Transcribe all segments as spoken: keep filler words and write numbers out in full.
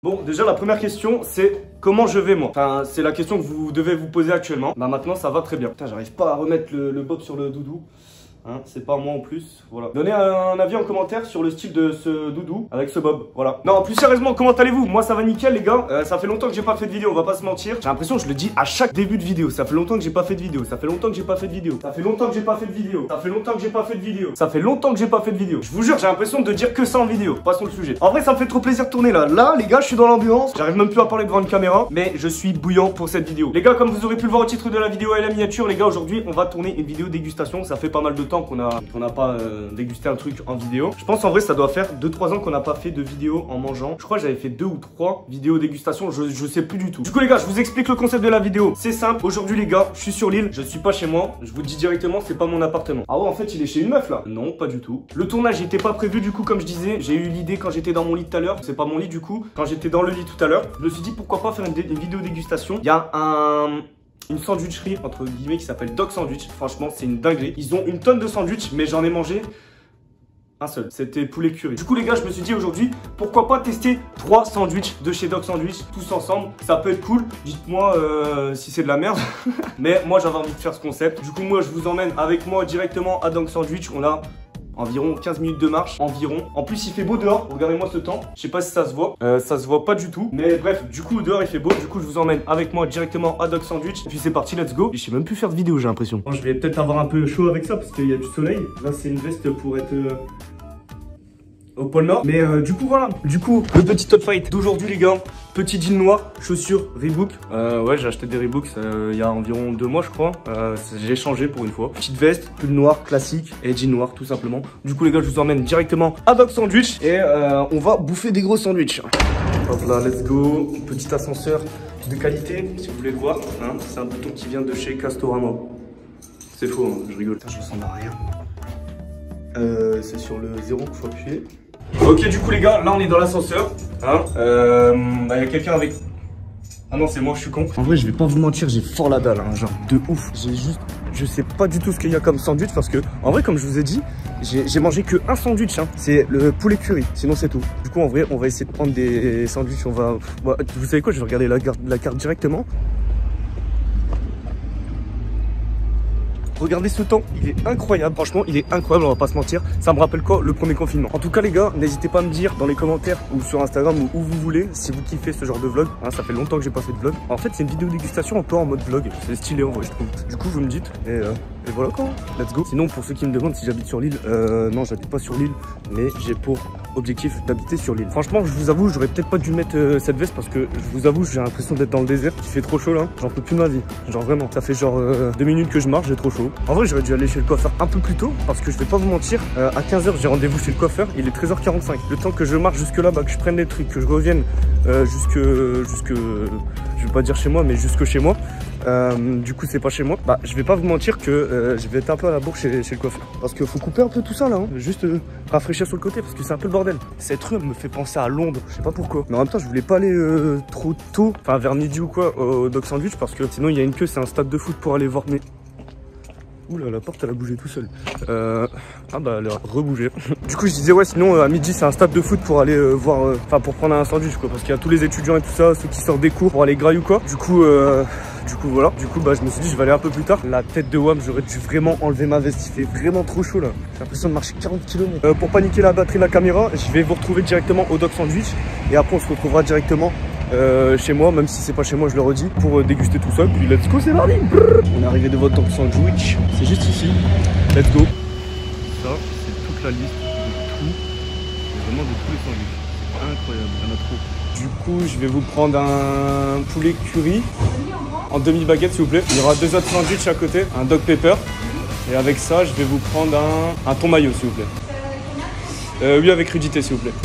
Bon, déjà la première question, c'est comment je vais moi? Enfin, c'est la question que vous devez vous poser actuellement. Bah maintenant, ça va très bien. Putain, j'arrive pas à remettre le, le bob sur le doudou. Hein, c'est pas moi en plus, voilà. Donnez un avis en commentaire sur le style de ce doudou avec ce bob, voilà. Non, plus sérieusement, comment allez-vous? Moi ça va nickel les gars, euh, ça fait longtemps que j'ai pas fait de vidéo, on va pas se mentir. J'ai l'impression que je le dis à chaque début de vidéo, ça fait longtemps que j'ai pas fait de vidéo, ça fait longtemps que j'ai pas fait de vidéo, ça fait longtemps que j'ai pas fait de vidéo, ça fait longtemps que j'ai pas fait de vidéo, ça fait longtemps que j'ai pas fait de vidéo. Je vous jure, j'ai l'impression de dire que ça en vidéo, passons le sujet. En vrai ça me fait trop plaisir de tourner là, là les gars je suis dans l'ambiance, j'arrive même plus à parler devant une caméra, mais je suis bouillant pour cette vidéo. Les gars comme vous aurez pu le voir au titre de la vidéo et la miniature, les gars aujourd'hui on va tourner une vidéo dégustation, ça fait pas mal de temps qu'on a, qu'on a pas euh, dégusté un truc en vidéo. Je pense en vrai ça doit faire deux trois ans qu'on n'a pas fait de vidéo en mangeant. Je crois que j'avais fait deux ou trois vidéos dégustation, je, je sais plus du tout. Du coup les gars, je vous explique le concept de la vidéo. C'est simple, aujourd'hui les gars, je suis sur l'île, je suis pas chez moi. Je vous dis directement, c'est pas mon appartement. Ah ouais, en fait il est chez une meuf là. Non, pas du tout. Le tournage n'était pas prévu du coup comme je disais. J'ai eu l'idée quand j'étais dans mon lit tout à l'heure. C'est pas mon lit du coup. Quand j'étais dans le lit tout à l'heure, je me suis dit pourquoi pas faire une, une vidéo dégustation. Il y a un... une sandwicherie entre guillemets qui s'appelle Dog Sandwich. Franchement c'est une dinguerie. Ils ont une tonne de sandwichs mais j'en ai mangé un seul, c'était poulet curry. Du coup les gars, je me suis dit aujourd'hui, pourquoi pas tester trois sandwichs de chez Dog Sandwich, tous ensemble, ça peut être cool. Dites-moi euh, si c'est de la merde. Mais moi j'avais envie de faire ce concept. Du coup moi je vous emmène avec moi directement à Dog Sandwich. On a environ quinze minutes de marche, environ. En plus il fait beau dehors, regardez-moi ce temps. Je sais pas si ça se voit, euh, ça se voit pas du tout. Mais bref, du coup dehors il fait beau. Du coup je vous emmène avec moi directement à Dog Sandwich. Et puis c'est parti, let's go. Et je sais même plus faire de vidéo, j'ai l'impression. Bon, je vais peut-être avoir un peu chaud avec ça parce qu'il y a du soleil. Là c'est une veste pour être... Euh... au pôle Nord. Mais euh, du coup voilà, du coup le petit top fight d'aujourd'hui les gars, petit jean noir, chaussures Reebok. Euh, ouais j'ai acheté des Reebok euh, il y a environ deux mois je crois. Euh, j'ai changé pour une fois. Petite veste, pull noir classique et jean noir tout simplement. Du coup les gars je vous emmène directement à Dog Sandwich et euh, on va bouffer des gros sandwichs. Hop là, let's go. Petit ascenseur de qualité si vous voulez le voir. Hein. C'est un bouton qui vient de chez Castorama. C'est faux, hein, je rigole. Putain, je ressemble à rien. Euh, c'est sur le zéro qu'il faut appuyer. Ok du coup les gars, là on est dans l'ascenseur. Hein euh, bah, y a quelqu'un avec... Ah non c'est moi, je suis con. En vrai je vais pas vous mentir, j'ai fort la dalle, hein, genre de ouf. J'ai juste... Je sais pas du tout ce qu'il y a comme sandwich parce que... En vrai comme je vous ai dit, j'ai mangé que un sandwich. Hein. C'est le poulet curry, sinon c'est tout. Du coup en vrai on va essayer de prendre des sandwichs. On va... Bah, vous savez quoi, je vais regarder la, la carte directement. Regardez ce temps, il est incroyable, franchement il est incroyable, on va pas se mentir. Ça me rappelle quoi? Le premier confinement. En tout cas les gars, n'hésitez pas à me dire dans les commentaires ou sur Instagram ou où vous voulez si vous kiffez ce genre de vlog. Hein, ça fait longtemps que j'ai pas fait de vlog. En fait c'est une vidéo dégustation un peu en mode vlog, c'est stylé en vrai je trouve. Du coup vous me dites et, euh, et voilà quoi, let's go. Sinon pour ceux qui me demandent si j'habite sur l'île, euh, non j'habite pas sur l'île, mais j'ai pour objectif d'habiter sur l'île. Franchement je vous avoue, j'aurais peut-être pas dû mettre euh, cette veste parce que je vous avoue j'ai l'impression d'être dans le désert. Il fait trop chaud là, j'en peux plus de ma vie. Genre vraiment, ça fait genre euh, deux minutes que je marche, j'ai trop chaud. En vrai j'aurais dû aller chez le coiffeur un peu plus tôt parce que je vais pas vous mentir, euh, à quinze heures j'ai rendez-vous chez le coiffeur, il est treize heures quarante-cinq. Le temps que je marche jusque là, bah, que je prenne les trucs, que je revienne euh, jusque, jusque, je vais pas dire chez moi, mais jusque chez moi. Euh, du coup c'est pas chez moi. Bah je vais pas vous mentir que euh, je vais être un peu à la bourre chez, chez le coiffeur. Parce qu'il faut couper un peu tout ça là, hein. Juste euh, rafraîchir sur le côté parce que c'est un peu le bordel. Cette rue me fait penser à Londres, je sais pas pourquoi. Mais en même temps je voulais pas aller euh, trop tôt, enfin vers midi ou quoi au Dog Sandwich parce que sinon il y a une queue, c'est un stade de foot pour aller voir mes... Oula, la porte elle a bougé tout seul. Euh... Ah bah elle a rebougé. Du coup je disais ouais sinon euh, à midi c'est un stade de foot pour aller euh, voir, enfin euh, pour prendre un sandwich quoi. Parce qu'il y a tous les étudiants et tout ça, ceux qui sortent des cours pour aller grailler ou quoi. Du coup euh... Du coup voilà, du coup bah je me suis dit je vais aller un peu plus tard. La tête de W A M, j'aurais dû vraiment enlever ma veste, il fait vraiment trop chaud là. J'ai l'impression de marcher quarante kilomètres. Euh, pour paniquer la batterie de la caméra, je vais vous retrouver directement au Dog Sandwich. Et après on se retrouvera directement euh, chez moi, même si c'est pas chez moi je le redis, pour euh, déguster tout ça. Puis let's go, c'est parti. On est arrivé devant Dog Sandwich, c'est juste ici. Let's go. Ça c'est toute la liste de tout, vraiment de tous les sandwichs. Incroyable, il y en a trop. Du coup je vais vous prendre un poulet curry en demi-baguette s'il vous plaît. Il y aura deux autres sandwichs à côté, un dog pepper. Et avec ça, je vais vous prendre un, un thon mayo s'il vous plaît. Euh, oui, avec crudité s'il vous plaît.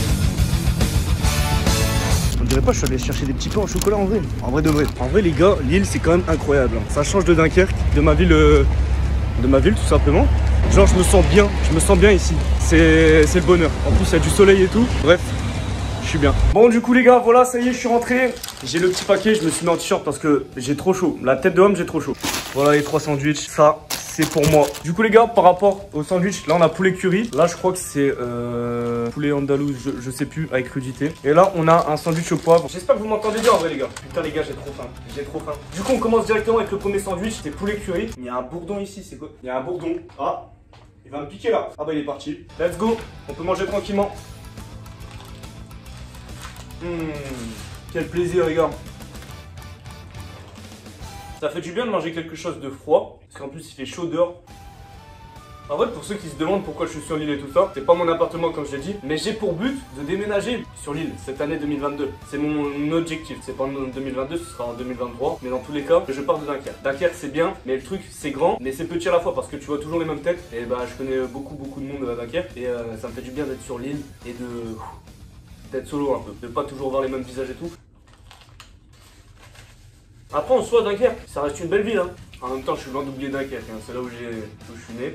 On dirait pas, je suis allé chercher des petits pains au chocolat en vrai. En vrai de vrai. En vrai les gars, l'île c'est quand même incroyable. Ça change de Dunkerque, de ma ville, euh, de ma ville tout simplement. Genre je me sens bien, je me sens bien ici. C'est le bonheur. En plus il y a du soleil et tout. Bref. Je suis bien. Bon du coup les gars, voilà ça y est je suis rentré. J'ai le petit paquet, je me suis mis en t-shirt parce que j'ai trop chaud. La tête de homme j'ai trop chaud. Voilà les trois sandwichs. Ça c'est pour moi. Du coup les gars, par rapport au sandwich, là on a poulet curry. Là je crois que c'est euh, poulet andalouse, je, je sais plus, avec crudité. Et là on a un sandwich au poivre. J'espère que vous m'entendez bien en vrai les gars. Putain les gars, j'ai trop faim, j'ai trop faim. Du coup on commence directement avec le premier sandwich, c'est poulet curry. Il y a un bourdon ici, c'est quoi? Il y a un bourdon. Ah, il va me piquer là. Ah bah il est parti. Let's go, on peut manger tranquillement. Mmh, quel plaisir les gars. Ça fait du bien de manger quelque chose de froid, parce qu'en plus il fait chaud dehors. En vrai, pour ceux qui se demandent pourquoi je suis sur l'île et tout ça, c'est pas mon appartement comme je l'ai dit, mais j'ai pour but de déménager sur l'île cette année deux mille vingt-deux. C'est mon objectif, c'est pas en deux mille vingt-deux, ce sera en deux mille vingt-trois, mais dans tous les cas, je pars de Dunkerque. Dunkerque c'est bien, mais le truc c'est grand, mais c'est petit à la fois, parce que tu vois toujours les mêmes têtes, et bah je connais beaucoup beaucoup de monde à Dunkerque, et euh, ça me fait du bien d'être sur l'île, et de... d'être solo un peu, de pas toujours voir les mêmes visages et tout. Après, en soi, Dunkerque, ça reste une belle ville. Hein. En même temps, je suis loin d'oublier Dunkerque. Hein. C'est là où, où je suis né.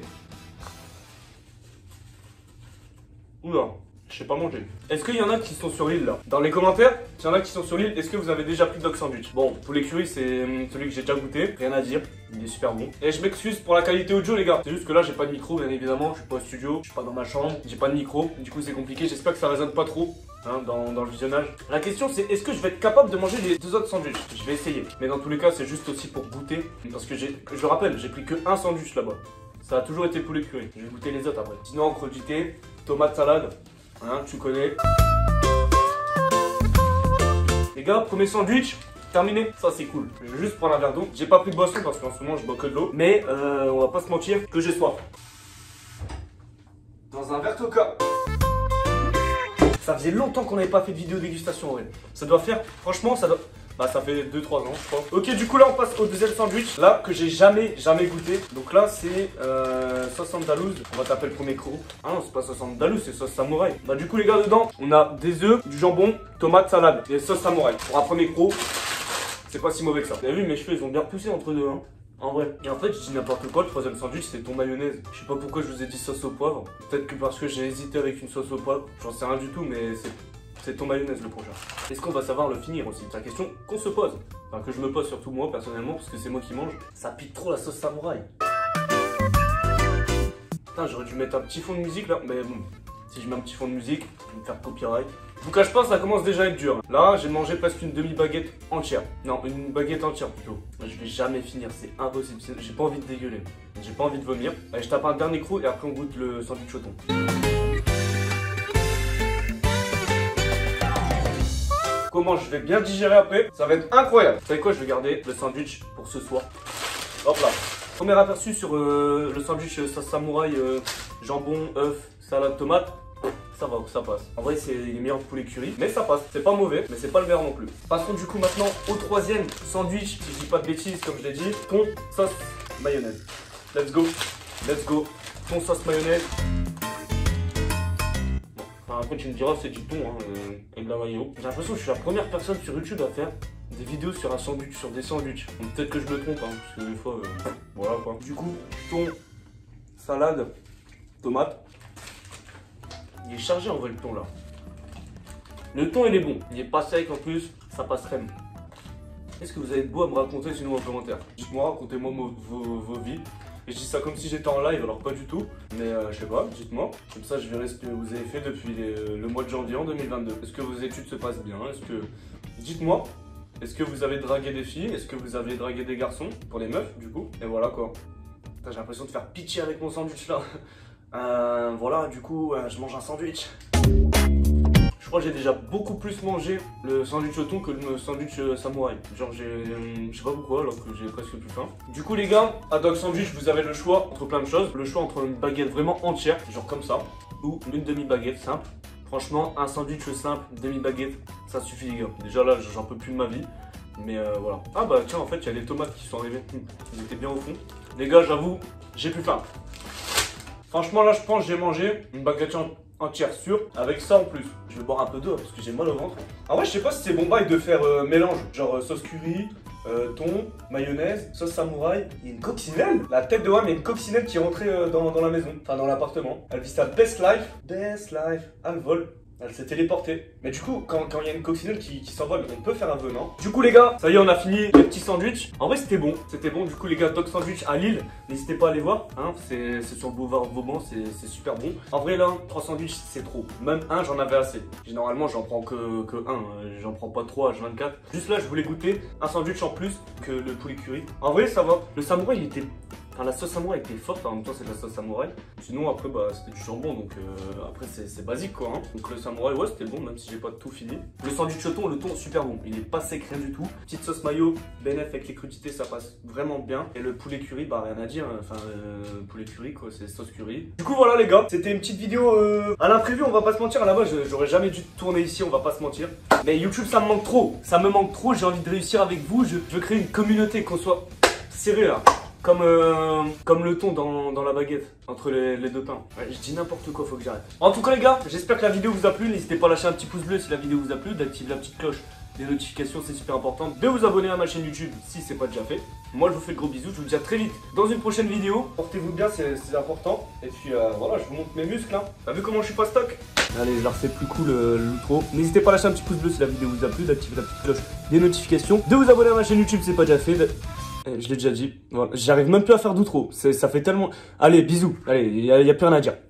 Oula, je sais pas manger. Est-ce qu'il y en a qui sont sur l'île là? Dans les commentaires, s'il y en a qui sont sur l'île, est-ce que vous avez déjà pris de dog sandwich? Bon, poulet curry, c'est celui que j'ai déjà goûté. Rien à dire, il est super bon. Et je m'excuse pour la qualité audio, les gars. C'est juste que là, j'ai pas de micro, bien évidemment. Je suis pas au studio, je suis pas dans ma chambre, j'ai pas de micro. Du coup, c'est compliqué. J'espère que ça résonne pas trop. Hein, dans, dans le visionnage. La question c'est est-ce que je vais être capable de manger les deux autres sandwichs? Je vais essayer. Mais dans tous les cas c'est juste aussi pour goûter. Parce que j'ai, je le rappelle, j'ai pris que un sandwich là-bas. Ça a toujours été poulet curry. Je vais goûter les autres après. Sinon crudité, tomate salade. Hein, tu connais. Les gars, premier sandwich. Terminé, ça c'est cool. Je vais juste prendre un verre d'eau. J'ai pas pris de boisson parce qu'en ce moment je bois que de l'eau. Mais euh, on va pas se mentir que j'ai soif. Dans un verre Coca. Ça faisait longtemps qu'on n'avait pas fait de vidéo dégustation en vrai. Ça doit faire, franchement, ça doit... Bah ça fait deux trois ans je crois. Ok, du coup là on passe au deuxième sandwich. Là que j'ai jamais, jamais goûté. Donc là c'est euh, sauce andalouse. On va taper le premier groupe. Ah non, c'est pas sauce andalouse, c'est sauce samouraï. Bah du coup les gars, dedans, on a des œufs, du jambon, tomate, salade et sauce samouraï. Pour un premier gros, c'est pas si mauvais que ça. Vous avez vu, mes cheveux ils ont bien poussé entre deux hein. En vrai. Et en fait, je dis n'importe quoi, le troisième sandwich, c'est ton mayonnaise. Je sais pas pourquoi je vous ai dit sauce au poivre. Peut-être que parce que j'ai hésité avec une sauce au poivre. J'en sais rien du tout, mais c'est ton mayonnaise le prochain. Est-ce qu'on va savoir le finir aussi? C'est la question qu'on se pose. Enfin, que je me pose surtout moi, personnellement, parce que c'est moi qui mange. Ça pique trop la sauce samouraï. Putain, j'aurais dû mettre un petit fond de musique là, mais bon. Si je mets un petit fond de musique, je vais me faire copyright. Je vous cache pas, ça commence déjà à être dur. Là, j'ai mangé presque une demi-baguette entière. Non, une baguette entière plutôt. Je vais jamais finir, c'est impossible. J'ai pas envie de dégueuler. J'ai pas envie de vomir. Allez, je tape un dernier croc et après on goûte le sandwich au thon. Comment je vais bien digérer après? Ça va être incroyable. Vous savez quoi, je vais garder le sandwich pour ce soir. Hop là. Premier aperçu sur euh, le sandwich euh, sauce samouraï, euh, jambon, œuf, salade, tomate. Ça va, ça passe. En vrai, c'est les meilleurs poulet curry, mais ça passe. C'est pas mauvais, mais c'est pas le meilleur non plus. Passons du coup maintenant au troisième sandwich, si je dis pas de bêtises, comme je l'ai dit. Thon, sauce, mayonnaise. Let's go, let's go. Thon, sauce, mayonnaise. Bon, enfin, après, tu me diras, c'est du thon hein, euh, et de la mayo. J'ai l'impression que je suis la première personne sur YouTube à faire des vidéos sur un sandwich, sur des sandwichs. Peut-être que je me trompe, hein, parce que des fois, euh, voilà quoi. Du coup, thon, salade, tomate. Il est chargé en vrai le thon là. Le thon il est bon, il est pas sec en plus, ça passe crème. Est-ce que vous avez de beau à me raconter sinon en commentaire? Dites-moi, racontez-moi vos, vos vies. Et je dis ça comme si j'étais en live, alors pas du tout. Mais euh, je sais pas, dites-moi. Comme ça je verrai ce que vous avez fait depuis les, le mois de janvier en deux mille vingt-deux. Est-ce que vos études se passent bien? Est-ce que... Dites-moi. Est-ce que vous avez dragué des filles? Est-ce que vous avez dragué des garçons? Pour les meufs du coup. Et voilà quoi. J'ai l'impression de faire pitié avec mon sandwich là. Euh, voilà, du coup, euh, je mange un sandwich. Je crois que j'ai déjà beaucoup plus mangé le sandwich au thon que le sandwich euh, samouraï. Genre, j'ai, euh, je sais pas pourquoi, alors que j'ai presque plus faim. Du coup, les gars, à Dog Sandwich, vous avez le choix entre plein de choses. Le choix entre une baguette vraiment entière, genre comme ça, ou une demi-baguette simple. Franchement, un sandwich simple, demi-baguette, ça suffit, les gars. Déjà là, j'en peux plus de ma vie. Mais euh, voilà. Ah bah tiens, en fait, il y a les tomates qui sont arrivées. Ils étaient bien au fond. Les gars, j'avoue, j'ai plus faim. Franchement, là, je pense que j'ai mangé une baguette entière sûre avec ça en plus. Je vais boire un peu d'eau parce que j'ai mal au ventre. En vrai, je sais pas si c'est bon bail de faire euh, mélange. Genre euh, sauce curry, euh, thon, mayonnaise, sauce samouraï. Il y a une coccinelle. La tête de Wam, il y a une coccinelle qui est rentrée euh, dans, dans la maison. Enfin, dans l'appartement. Elle vit sa best life. Best life. Ah, le vol. Elle s'est téléportée. Mais du coup, quand il y a une coccinelle qui, qui s'envole, on peut faire un vœu, non? Du coup, les gars, ça y est, on a fini les petits sandwichs. En vrai, c'était bon. C'était bon. Du coup, les gars, Dog Sandwich à Lille, n'hésitez pas à aller voir. Hein, c'est sur le boulevard Vauban, c'est super bon. En vrai, là, trois sandwichs, c'est trop. Même un, j'en avais assez. Généralement, j'en prends que, que un. J'en prends pas trois H vingt-quatre. Juste là, je voulais goûter un sandwich en plus que le poulet curry. En vrai, ça va. Le samouraï, il était. Enfin, la sauce samouraï était forte, en même temps c'est de la sauce samouraï. Sinon après bah c'était du jambon, donc euh, après c'est basique quoi hein. Donc le samouraï ouais c'était bon même si j'ai pas tout fini. Le sandwich au thon, le thon super bon, il est pas sec rien du tout. Petite sauce mayo, bénéf avec les crudités ça passe vraiment bien. Et le poulet curry bah rien à dire, enfin euh, poulet curry quoi, c'est sauce curry. Du coup voilà les gars, c'était une petite vidéo euh, à l'imprévu, on va pas se mentir, à la base j'aurais jamais dû tourner ici, on va pas se mentir. Mais YouTube ça me manque trop, ça me manque trop, j'ai envie de réussir avec vous, je, je veux créer une communauté, qu'on soit sérieux là. Comme, euh, comme le thon dans, dans la baguette, entre les, les deux pains. Ouais, je dis n'importe quoi, faut que j'arrête. En tout cas les gars, j'espère que la vidéo vous a plu. N'hésitez pas à lâcher un petit pouce bleu si la vidéo vous a plu, d'activer la petite cloche des notifications, c'est super important. De vous abonner à ma chaîne YouTube si c'est pas déjà fait. Moi je vous fais de gros bisous, je vous dis à très vite dans une prochaine vidéo. Portez-vous bien, c'est important. Et puis euh, voilà, je vous montre mes muscles. Hein. T'as vu comment je suis pas stock? Allez, je la refais plus cool euh, l'outro. N'hésitez pas à lâcher un petit pouce bleu si la vidéo vous a plu, d'activer la petite cloche des notifications, de vous abonner à ma chaîne YouTube si c'est pas déjà fait. De... Je l'ai déjà dit, voilà. J'arrive même plus à faire d'outro, ça fait tellement... Allez, bisous, allez, il n'y a, a plus rien à dire.